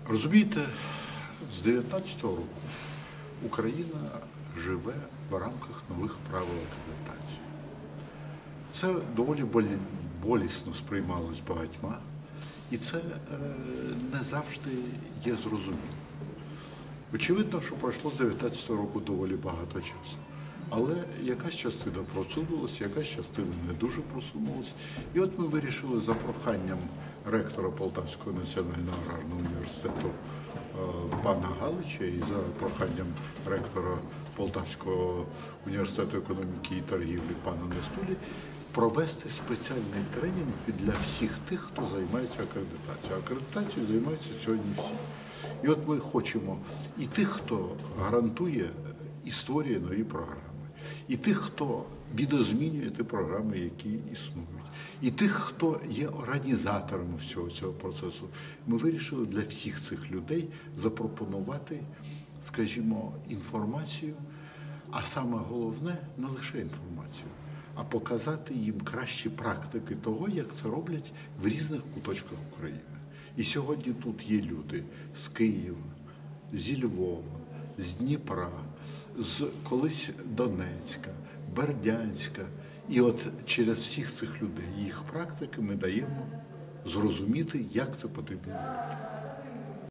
Розумієте, з 19-го року Україна живе в рамках нових правил акредитації. Це доволі болісно сприймалось багатьма, і це не завжди є зрозуміло. Очевидно, що пройшло з 19-го року доволі багато часу. Але якась частина просунулася, якась частина не дуже просунулася. І от ми вирішили за проханням ректора Полтавського національного аграрного університету пана Галича і за проханням ректора Полтавського університету економіки і торгівлі пана Нестулі провести спеціальний тренінг для всіх тих, хто займається акредитацією. Акредитацією займаються сьогодні всі. І от ми хочемо і тих, хто гарантує і створює нові програми, і тих, хто відозмінює ті програми, які існують, і тих, хто є організаторами всього цього процесу. Ми вирішили для всіх цих людей запропонувати, скажімо, інформацію, а саме головне – не лише інформацію, а показати їм кращі практики того, як це роблять в різних куточках України. І сьогодні тут є люди з Києва, зі Львова, з Дніпра, з колись Донецька, Бердянська. І от через всіх цих людей, їх практики ми даємо зрозуміти, як це потрібно робити.